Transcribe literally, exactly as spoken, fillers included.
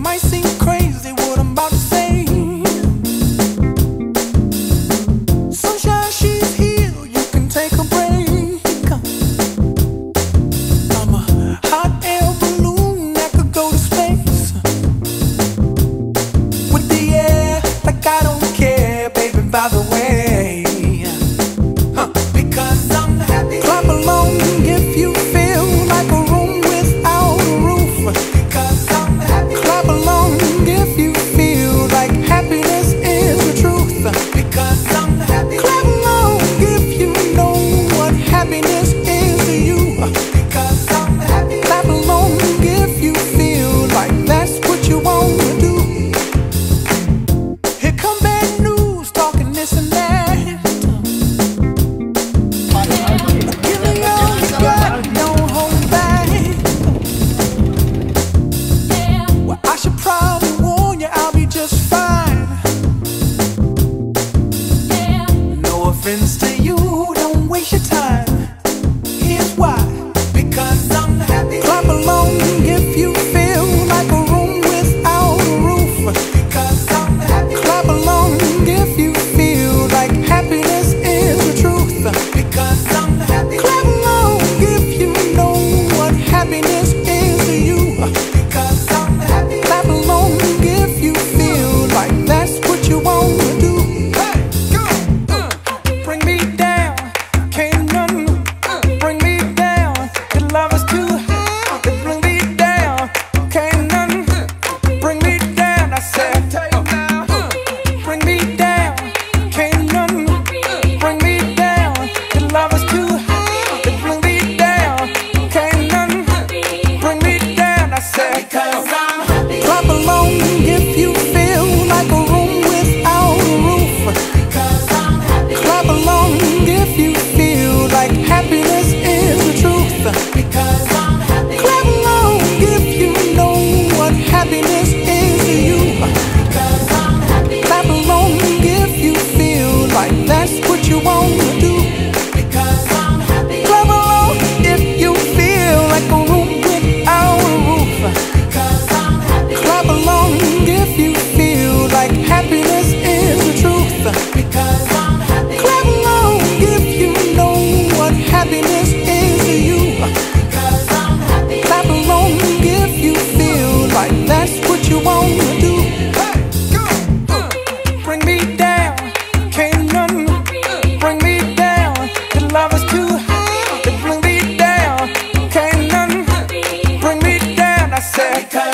might seem crazy what I'm about to say. Sunshine, she's here, you can take a break. I'm a hot air balloon that could go to space. With the air, like I don't care, baby, by the way. Huh. Because I'm happy. Clap along if you feel like a room without a roof. Because I'm happy. Clap along if you feel like happiness is the truth. Because I'm happy. Clap along if you know what happiness is to you. Because I'm happy. Clap along if you feel like that's what you want to do. Here come bad news, talking this and that. Give me all you got, don't hold back. Well, I should probably warn you, I'll be just fine. No offense to you, don't waste your time. Here's why. Because I'm happy. Clap along if you feel like a room without a roof. Because I'm happy. Clap along if you feel like happiness is the truth. Because I'm happy. Clap along if you know what happiness is to you. Because I'm happy. Clap along if you feel like that's what you want to do. Hey, go! Uh, bring me down, can't none bring me down. Your love is too high, to bring me down, can't none bring me down. I said, uh, bring me down, can't none bring me down. Your love is too high, to bring me down, can't none bring me down. I said, because I'm happy. Clap along if you feel like a room without a roof. Because I'm happy. Clap along if you feel like happiness is the truth. Because I'm happy. Clap along if you know what happiness is to you. Because I'm happy. Clap along if you feel like that's what you want to do. Because I'm happy. Clap along if you feel like a room without a roof. Because I'm happy. Clap along if you feel like happiness is the truth. Because I'm happy. Clap along if you know what happiness is to you. Because I'm happy. Clap along if you feel like that's what you want to do. Hey, go! Uh, bring me down, can't none bring me down. Your love is too high, to bring me down, can't none bring me down. I said,